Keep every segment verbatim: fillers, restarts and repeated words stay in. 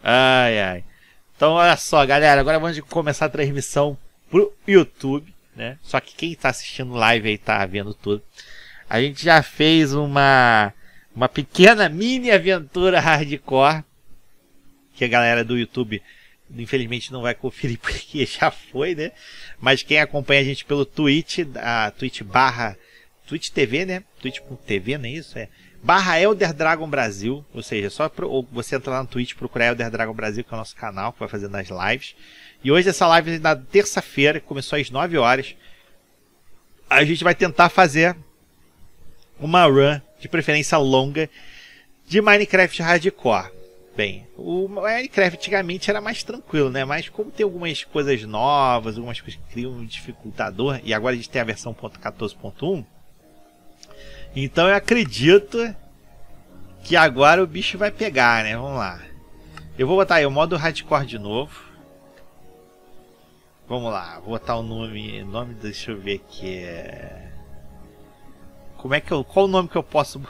Ai, ai. Então, olha só, galera. Agora vamos começar a transmissão pro YouTube, né? Só que quem tá assistindo live aí tá vendo tudo. A gente já fez uma, uma pequena mini aventura hardcore. Que a galera do YouTube, infelizmente, não vai conferir porque já foi, né? Mas quem acompanha a gente pelo Twitch, a Twitch barra... Twitch T V, né? Twitch ponto T V, não é isso? É. Barra Elder Dragon Brasil. Ou seja, só pro, ou você entra lá no Twitch e procurar Elder Dragon Brasil, que é o nosso canal, que vai fazendo as lives. E hoje essa live é na terça-feira, começou às nove horas. A gente vai tentar fazer uma run, de preferência longa, de Minecraft Hardcore. Bem, o Minecraft antigamente era mais tranquilo, né? Mas como tem algumas coisas novas, algumas coisas que criam um dificultador, e agora a gente tem a versão quatorze ponto um, então eu acredito que agora o bicho vai pegar, né? Vamos lá. Eu vou botar aí o modo Hardcore de novo. Vamos lá, vou botar o nome, nome, deixa eu ver aqui. É... Como é que eu, qual o nome que eu posso...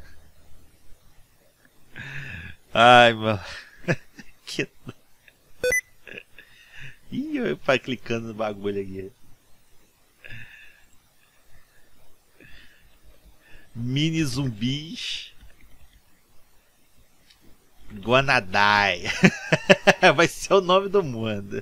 Ai, mano. Que... Ih, eu pai clicando no bagulho aqui. Mini zumbis. Gonna die. Vai ser o nome do mundo.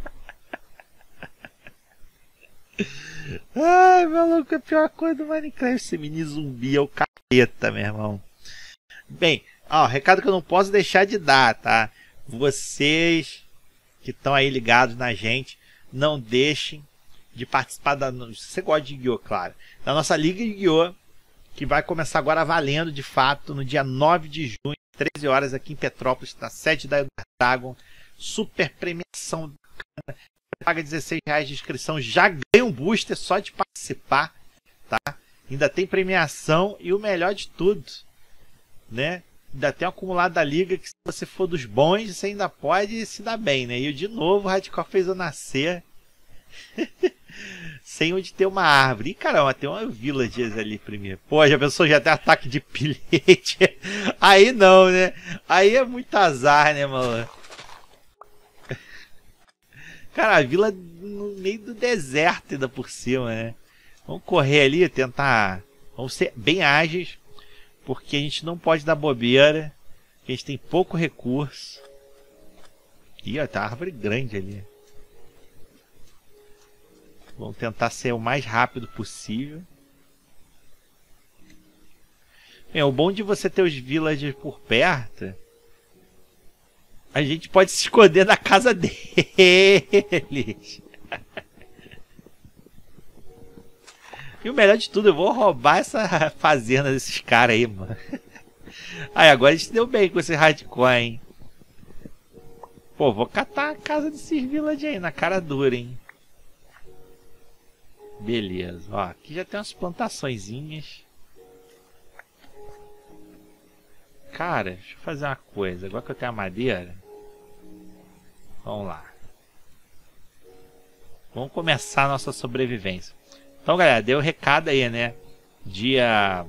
Ai, maluco, a pior coisa do Minecraft. Esse mini zumbi é o capeta, meu irmão. Bem, ó, recado que eu não posso deixar de dar, tá? Vocês que estão aí ligados na gente, não deixem de participar da... Se você gosta de Yu-Gi-Oh, claro. Da nossa Liga de Yu-Gi-Oh, que vai começar agora valendo, de fato, no dia nove de junho, treze horas, aqui em Petrópolis, na sede da Dragon. Super premiação. Paga dezesseis reais de inscrição, já ganha um booster só de participar, tá? Ainda tem premiação e o melhor de tudo, né? Ainda tem um acumulado da liga que, se você for dos bons, você ainda pode se dar bem, né? E de novo o Hardcore fez eu nascer sem onde ter uma árvore. E caramba, tem uma village ali primeiro. Pô, já pensou, já tem ataque de pilhete. Aí não, né? Aí é muito azar, né, mano? Cara, a vila no meio do deserto ainda por cima, né? Vamos correr ali, tentar... Vamos ser bem ágeis, porque a gente não pode dar bobeira, porque a gente tem pouco recurso. Ih, ó, tá uma árvore grande ali. Vamos tentar ser o mais rápido possível. Bem, o bom de você ter os villagers por perto... A gente pode se esconder na casa deles. E o melhor de tudo, eu vou roubar essa fazenda desses caras aí, mano. Aí, agora a gente deu bem com esse hardcore, hein? Pô, vou catar a casa desses villagers aí, na cara dura, hein? Beleza, ó. Aqui já tem umas plantaçõezinhas. Cara, deixa eu fazer uma coisa. Agora que eu tenho a madeira, vamos lá. Vamos começar a nossa sobrevivência. Então, galera, deu o recado aí, né? Dia...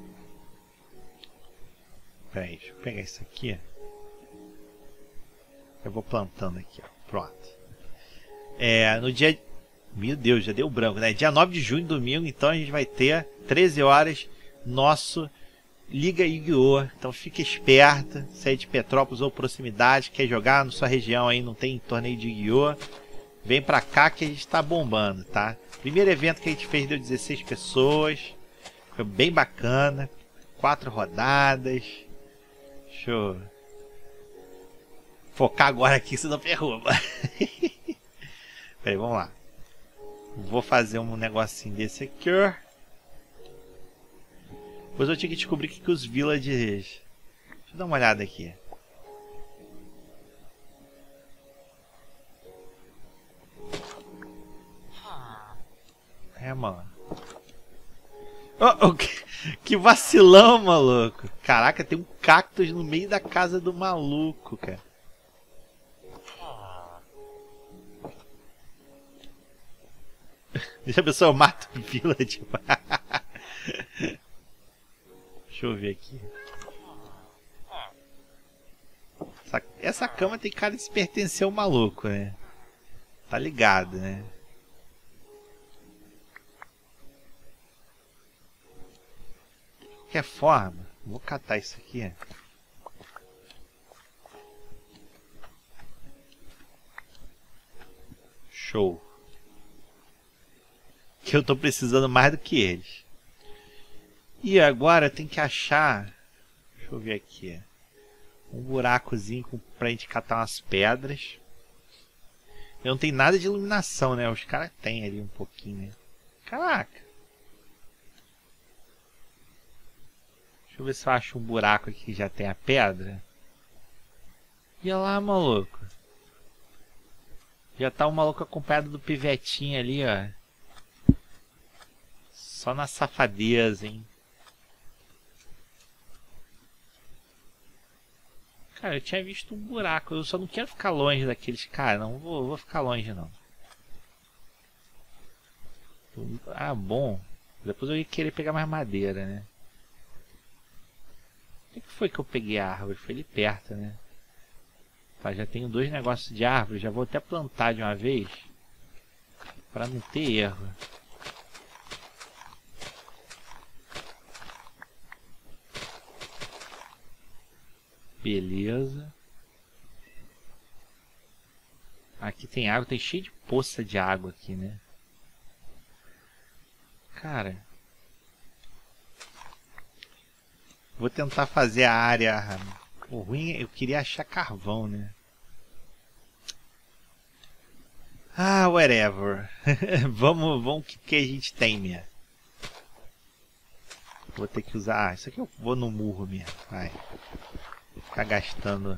Peraí, deixa eu pegar isso aqui. Eu vou plantando aqui, ó. Pronto. É, no dia... Meu Deus, já deu branco, né? Dia nove de junho, domingo, então a gente vai ter treze horas nosso... Liga Yu-Gi-Oh! Então fica esperto, se é de Petrópolis ou proximidade, quer jogar na sua região aí, não tem torneio de Yu-Gi-Oh! Vem pra cá que a gente tá bombando, tá? Primeiro evento que a gente fez deu dezesseis pessoas, foi bem bacana, quatro rodadas. Deixa eu focar agora aqui, senão ferrou. Peraí, vamos lá. Vou fazer um negocinho desse aqui, ó. Depois eu tinha que descobrir que, que os villagers... Deixa eu dar uma olhada aqui. É, mano. Oh, oh, que, que vacilão, maluco. Caraca, tem um cactus no meio da casa do maluco, cara. Deixa a pessoa mata o village. Deixa eu ver aqui. Essa, essa cama tem cara de se pertencer ao maluco, né? Tá ligado, né? De qualquer forma, vou catar isso aqui. Show. Que eu tô precisando mais do que eles. E agora tem que achar... Deixa eu ver aqui. Um buracozinho pra gente catar umas pedras. Eu não tenho nada de iluminação, né? Os caras têm ali um pouquinho, né? Caraca. Deixa eu ver se eu acho um buraco aqui que já tem a pedra. E olha lá, maluco. Já tá o maluco acompanhado do pivetinho ali, ó. Só na safadeza, hein? Cara, eu tinha visto um buraco. Eu só não quero ficar longe daqueles caras. Não vou, vou ficar longe, não. Ah, bom. Depois eu ia querer pegar mais madeira, né? O que foi que eu peguei a árvore? Foi ali perto, né? Tá, já tenho dois negócios de árvore. Já vou até plantar de uma vez. Pra não ter erro. Beleza. Aqui tem água, tem cheio de poça de água aqui, né? Cara. Vou tentar fazer a área... O ruim é eu queria achar carvão, né? Ah, whatever. vamos, vamos que, que a gente tem mesmo. Vou ter que usar... Ah, isso aqui eu vou no murro mesmo. Vai. Ficar gastando...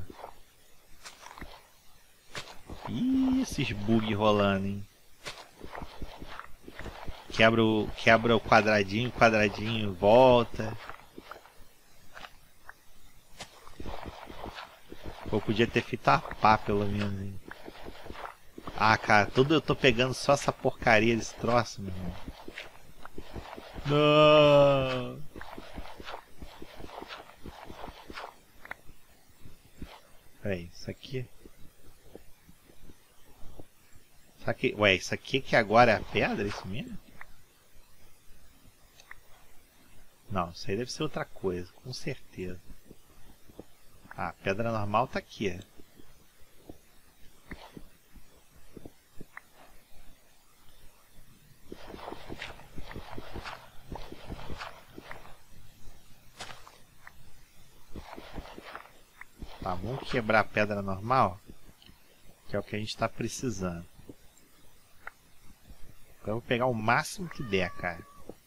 Ih, esses bugs rolando, hein? Quebra o, quebra o quadradinho, quadradinho, volta. Eu podia ter feito a pá, pelo menos, hein? Ah, cara, tudo eu tô pegando só essa porcaria desse troço, meu irmão. Não! Peraí, isso aqui... Será que... Ué, isso aqui que agora é a pedra, é isso mesmo? Não, isso aí deve ser outra coisa, com certeza. Ah, a pedra normal tá aqui. Tá, vamos quebrar a pedra normal, que é o que a gente tá precisando. Então eu vou pegar o máximo que der, cara.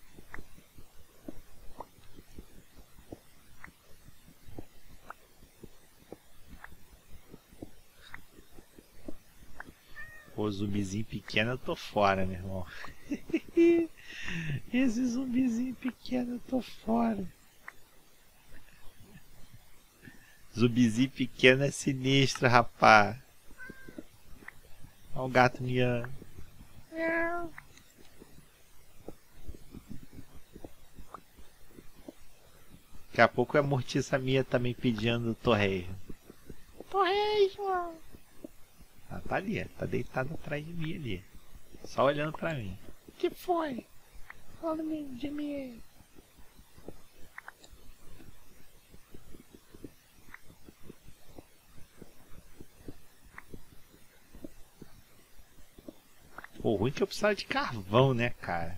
Pô, zumbizinho pequeno eu tô fora, meu irmão. Esse zumbizinho pequeno eu tô fora. Zumbizinho pequeno é sinistro, rapaz. Olha o gato miando. Daqui a pouco a mortiça minha também pedindo torreio. Torreio! Ah, tá ali, tá deitado atrás de mim ali. Só olhando pra mim. O que foi? Fala de mim. O ruim é que eu precisava de carvão, né, cara?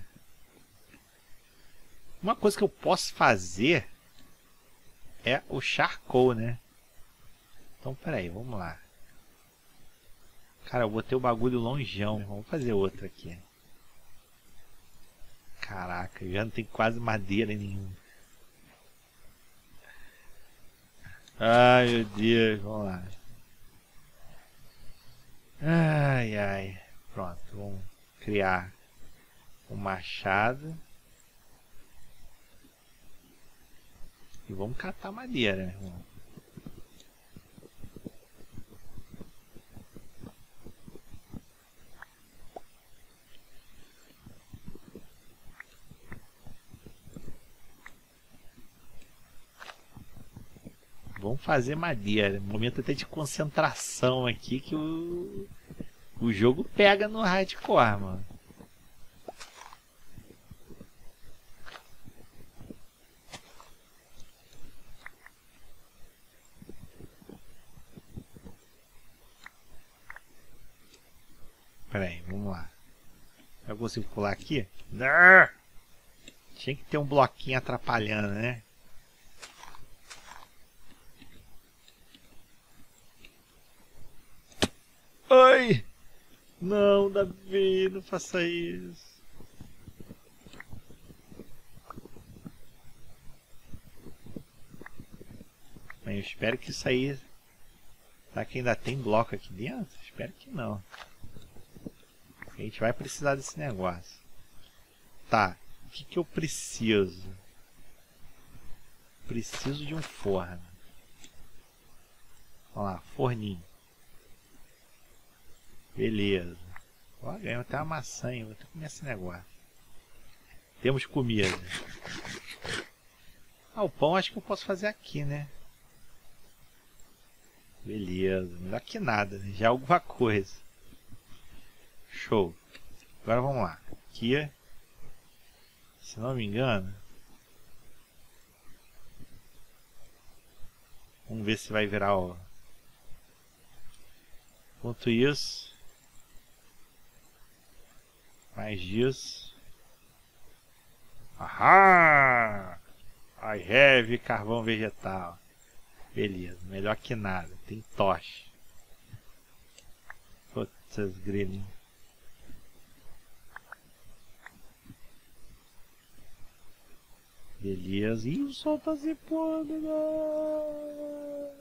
Uma coisa que eu posso fazer é o charcoal, né? Então, peraí, vamos lá. Cara, eu botei o bagulho longeão. Vamos fazer outro aqui. Caraca, já não tem quase madeira nenhuma. Ai, meu Deus, vamos lá. Ai, ai. Pronto, vamos criar um machado. E vamos catar madeira, meu irmão. Vamos vamos fazer madeira. Momento até de concentração aqui que o, o jogo pega no hardcore, mano. Pera aí, vamos lá. Eu consigo pular aqui? Não! Tinha que ter um bloquinho atrapalhando, né? Ai! Não, Davi, não faça isso. Bem, eu espero que isso aí... Será que ainda tem bloco aqui dentro? Espero que não. A gente vai precisar desse negócio. Tá, o que que eu preciso? Preciso de um forno. Vamos lá, forninho. Beleza. Ó, ganhamos até uma maçã, hein? Vou até comer esse negócio. Temos comida. Ah, o pão acho que eu posso fazer aqui, né? Beleza. Melhor que nada, né? Já é alguma coisa. Show. Agora vamos lá. Aqui, se não me engano, vamos ver se vai virar o... Enquanto isso, mais disso. Ahá! I have carvão vegetal. Beleza, melhor que nada. Tem tocha. Putz, grilinhos. Beleza. Ih, o sol tá se pondo, não.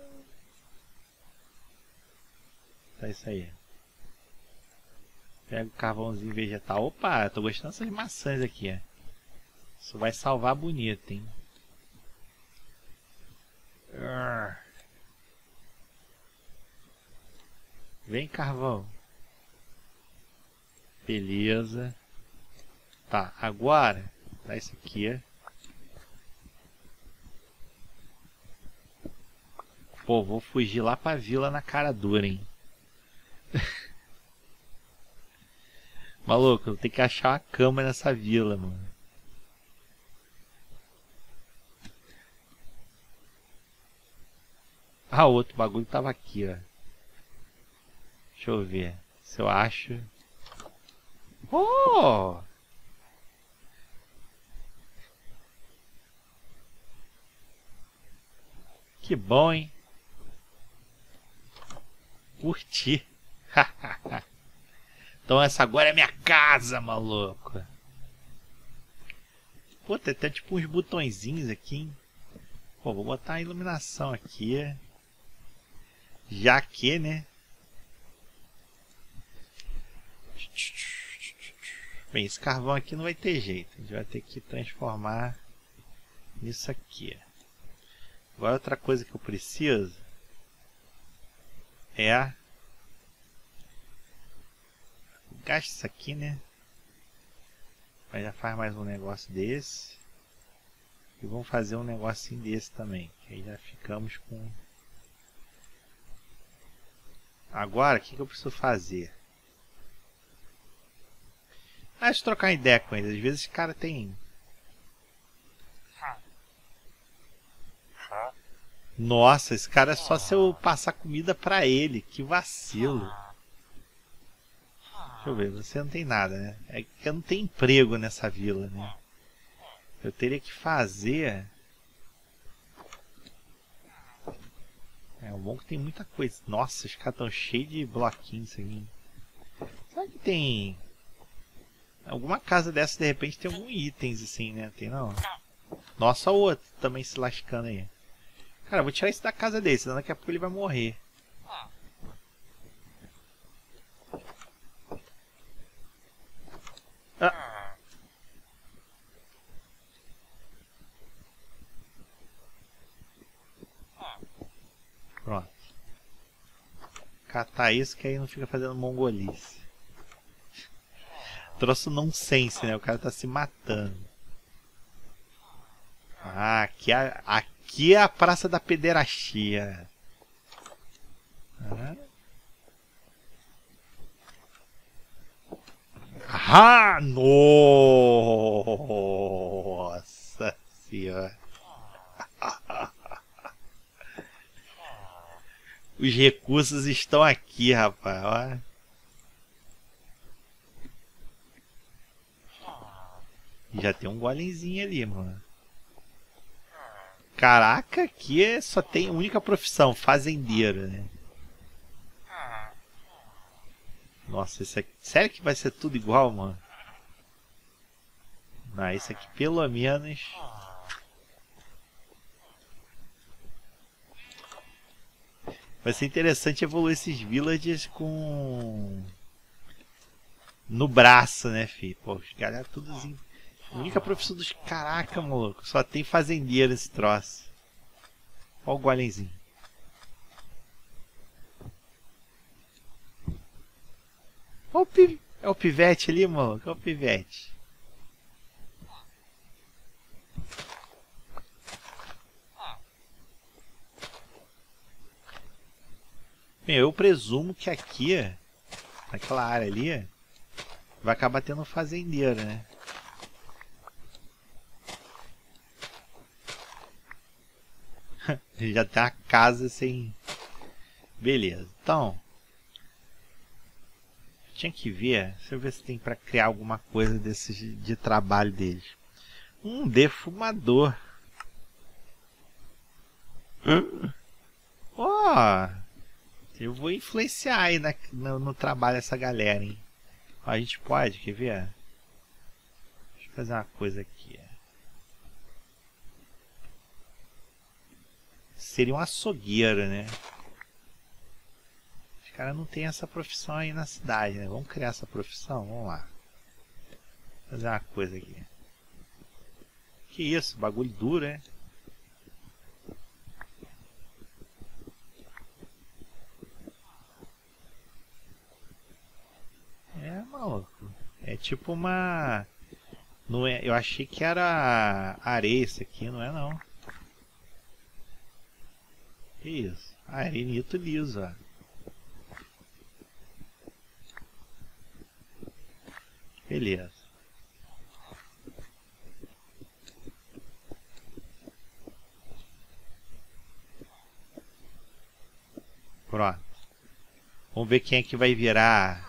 Tá isso aí. Pega o carvãozinho vegetal. Opa, eu tô gostando dessas maçãs aqui, ó. Isso vai salvar bonito, hein. Vem, carvão. Beleza. Tá, agora dá isso aqui, ó. Pô, vou fugir lá pra vila na cara dura, hein. Maluco, eu tenho que achar uma cama nessa vila, mano. Ah, o outro bagulho tava aqui, ó. Deixa eu ver se eu acho. Oh! Que bom, hein? Curti. Então essa agora é minha casa, maluco. Pô, tem até tipo uns botõezinhos aqui, hein? Pô, vou botar a iluminação aqui. Já que, né? Bem, esse carvão aqui não vai ter jeito. A gente vai ter que transformar nisso aqui. Agora outra coisa que eu preciso é... Gasta isso aqui, né? Mas já faz mais um negócio desse. E vamos fazer um negocinho desse também. Que aí já ficamos com... Agora, o que, que eu preciso fazer? Ah, deixa eu trocar ideia com eles. Às vezes esse cara tem... Nossa, esse cara é só se eu passar comida pra ele. Que vacilo. Deixa eu ver, você não tem nada, né? É que eu não tenho emprego nessa vila, né? Eu teria que fazer... É, o bom que tem muita coisa. Nossa, os caras estão cheios de bloquinhos aqui. Será que tem... Alguma casa dessa, de repente, tem algum itens assim, né? Tem não? Nossa, o outro também se lascando aí. Cara, eu vou tirar isso da casa dele, senão daqui a pouco ele vai morrer. Ah. Pronto. Catar isso que aí não fica fazendo mongolice. Troço nonsense, né? O cara tá se matando. Ah, aqui, aqui aqui é a Praça da Pederastia. Ah. Ah, nossa senhora. Os recursos estão aqui, rapaz. Olha. Já tem um golemzinho ali, mano. Caraca, aqui é, só tem a única profissão, fazendeiro, né? Nossa, isso aqui... Sério que vai ser tudo igual, mano? Não, isso aqui pelo menos... Vai ser interessante evoluir esses villagers com... no braço, né, filho? Pô, os galera tudo assim... A única profissão dos... Caraca, maluco. Só tem fazendeiro esse troço. Olha o golemzinho. Olha o pi... É o pivete ali, maluco. Olha o pivete. Bem, eu presumo que aqui, naquela área ali, vai acabar tendo um fazendeiro, né? Já tem uma casa sem... Beleza, então... Tinha que ver, deixa eu ver se tem para criar alguma coisa desse de trabalho deles. Um defumador. Ó, oh, eu vou influenciar aí na, no, no trabalho dessa galera, hein? Ó, a gente pode, quer ver? Deixa eu fazer uma coisa aqui. Seria um açougueiro, né? Os caras não tem essa profissão aí na cidade, né? Vamos criar essa profissão? Vamos lá. Vou fazer uma coisa aqui. Que isso? Bagulho duro, é? É, maluco. É tipo uma... Não é... Eu achei que era areia isso aqui, não é não. Que isso? Arenito liso, ó. Beleza. Pronto. Vamos ver quem é que vai virar...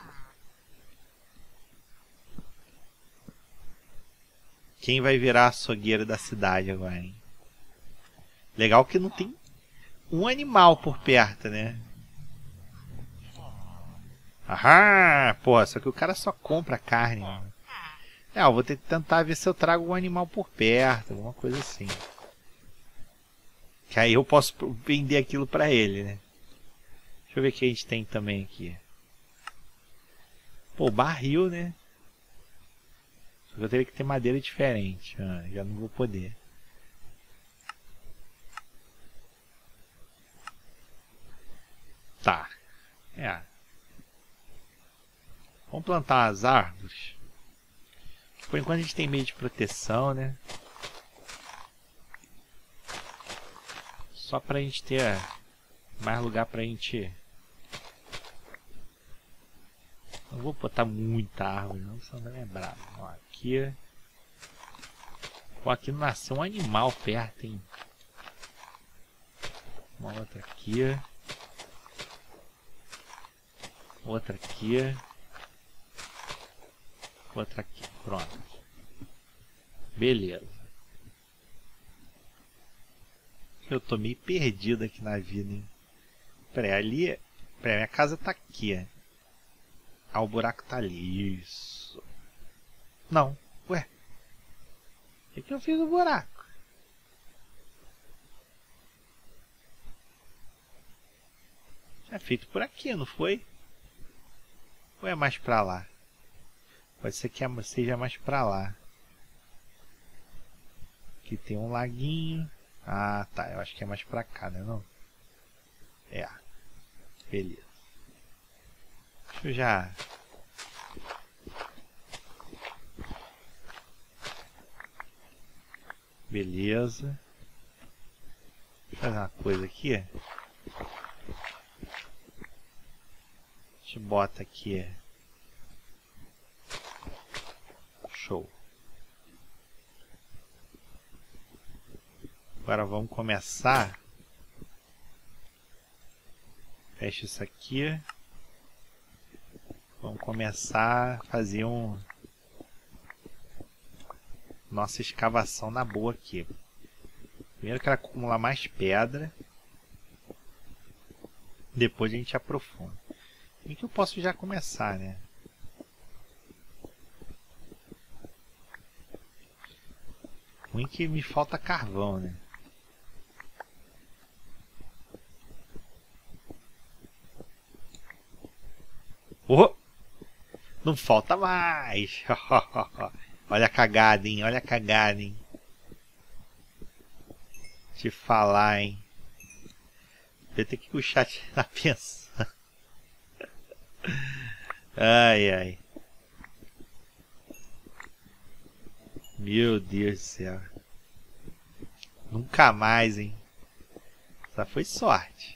Quem vai virar açougueiro da cidade agora, hein? Legal que não tem um animal por perto, né? Aham! Pô, só que o cara só compra carne. Mano. É, eu vou ter que tentar ver se eu trago um animal por perto, alguma coisa assim. Que aí eu posso vender aquilo pra ele, né? Deixa eu ver o que a gente tem também aqui. Pô, barril, né? Só que eu teria que ter madeira diferente. Ah, já não vou poder. Tá. É. Vamos plantar as árvores. Por enquanto a gente tem meio de proteção, né? Só pra gente ter mais lugar pra gente... Não vou botar muita árvore não, senão não é bravo. Ó, aqui... Pô, aqui não nasceu um animal perto, hein? Uma outra aqui. Outra aqui. Outra aqui. Pronto. Beleza. Eu tô meio perdido aqui na vida, hein? Peraí, ali... Peraí, minha casa tá aqui. Ah, o buraco tá ali. Isso. Não. Ué. O que, que eu fiz no buraco? É feito por aqui, não foi? Ou é mais pra lá? Pode ser que seja mais pra lá. Aqui tem um laguinho. Ah, tá. Eu acho que é mais pra cá, né? Não? É. Beleza. Deixa eu já... Beleza. fazer uma coisa aqui. A gente bota aqui. Show. Agora vamos começar. Fecha isso aqui. Vamos começar a fazer um... nossa escavação na boa aqui. Primeiro eu quero acumular mais pedra. Depois a gente aprofunda. E que eu posso já começar, né? Ruim que me falta carvão, né? Oh! Não falta mais! Olha a cagada, hein? Olha a cagada, hein? Te falar, hein? Eu tenho que o chat tá pensando. Ai, ai. Meu Deus do céu. Nunca mais, hein? Só foi sorte.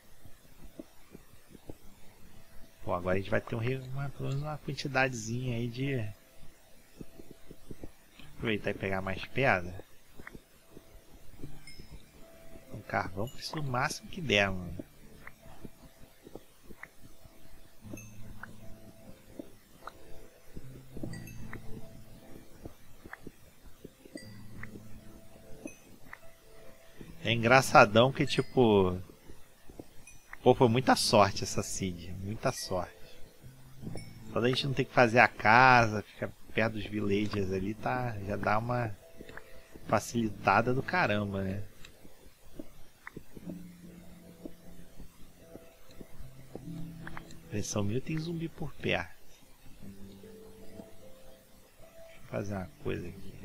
Pô, agora a gente vai ter um, uma, uma quantidadezinha aí de... aproveitar e pegar mais pedra. Um carvão precisa o máximo que der, mano. É engraçadão que tipo... pô, foi muita sorte essa seed. Muita sorte. Quando a gente não tem que fazer a casa, fica perto dos villagers ali, tá? Já dá uma facilitada do caramba, né? Pressão mil, tem zumbi por perto. Deixa eu fazer uma coisa aqui.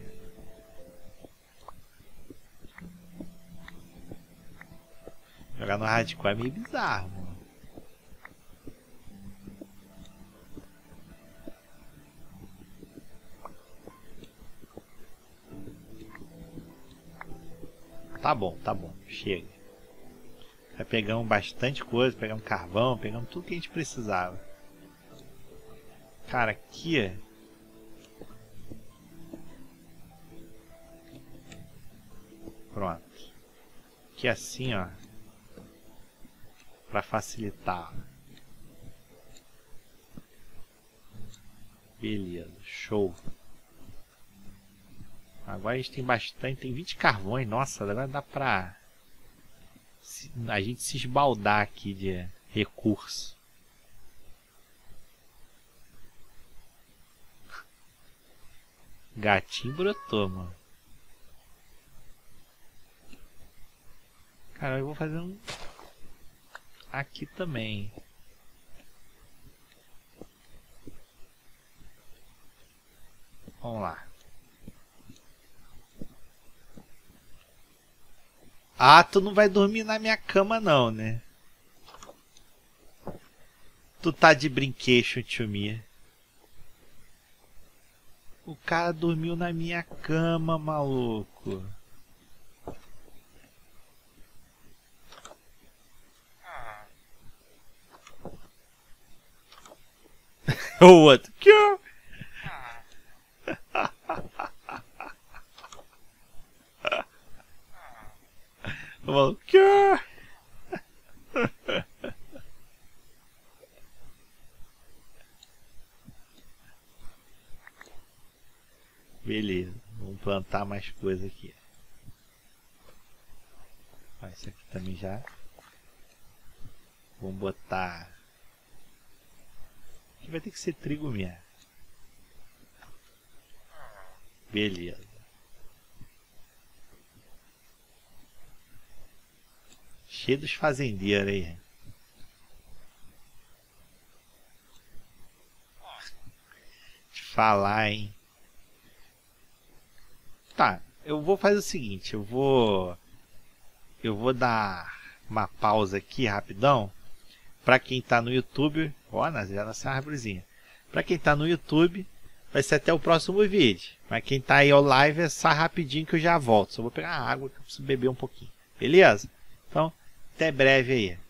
Jogar no hardcore é meio bizarro, mano. Tá bom, tá bom, chega. Já pegamos bastante coisa, pegamos carvão, pegamos tudo que a gente precisava. Cara, aqui... pronto. Aqui assim, ó. Pra facilitar. Beleza, show. Agora a gente tem bastante, tem vinte carvões. Nossa, agora dá pra a gente se esbaldar aqui de recurso. Gatinho brotou, mano. Cara, eu vou fazer um aqui também. Vamos lá. Ah, tu não vai dormir na minha cama não, né? Tu tá de brinquedo, tio Mia. O cara dormiu na minha cama, maluco. O outro. Que? O maluco. Que? Beleza, vamos plantar mais coisa aqui. Ah, isso aqui também já. Vamos botar. Aqui vai ter que ser trigo mesmo. Beleza. Cheio dos fazendeiros aí. Te falar, hein? Tá, eu vou fazer o seguinte, eu vou eu vou dar uma pausa aqui rapidão para quem tá no YouTube. Ó, já nasceu uma árvorezinha. Para quem tá no YouTube, vai ser até o próximo vídeo. Mas quem tá aí ao live é só rapidinho que eu já volto. Só vou pegar água que eu preciso beber um pouquinho. Beleza? Então, até breve aí.